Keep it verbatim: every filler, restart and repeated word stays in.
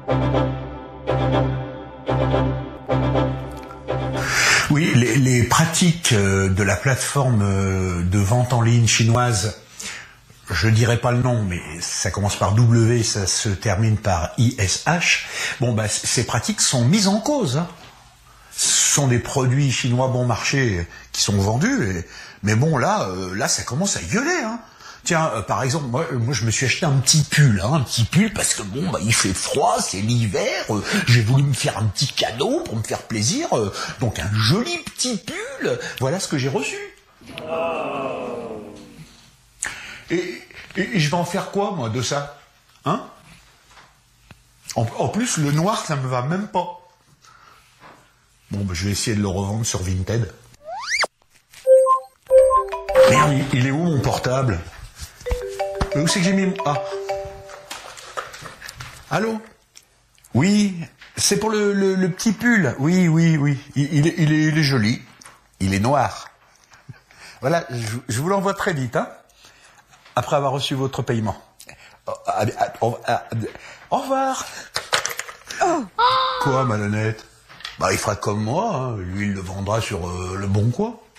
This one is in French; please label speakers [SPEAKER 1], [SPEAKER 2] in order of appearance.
[SPEAKER 1] Oui, les, les pratiques de la plateforme de vente en ligne chinoise, je dirais pas le nom, mais ça commence par W, ça se termine par I S H. Bon, bah, ces pratiques sont mises en cause. Hein. Ce sont des produits chinois bon marché qui sont vendus, et, mais bon, là, euh, là, ça commence à gueuler. Hein. Tiens, euh, par exemple, moi, moi, je me suis acheté un petit pull, hein, un petit pull parce que bon, bah, il fait froid, c'est l'hiver. Euh, j'ai voulu me faire un petit cadeau pour me faire plaisir, euh, donc un joli petit pull. Voilà ce que j'ai reçu. Et, et, et je vais en faire quoi, moi, de ça, hein? En, en plus, le noir, ça me va même pas. Bon, bah, je vais essayer de le revendre sur Vinted. Merde, il, il est où mon portable? Mais où c'est que j'ai mis mon... Ah. Allô? Oui, c'est pour le, le, le petit pull. Oui, oui, oui. Il, il, est, il, est, il est joli. Il est noir. Voilà, je, je vous l'envoie très vite, hein, après avoir reçu votre paiement. Au revoir. Quoi, malhonnête? Bah, il fera comme moi, hein. Lui, il le vendra sur euh, le Bon Coin.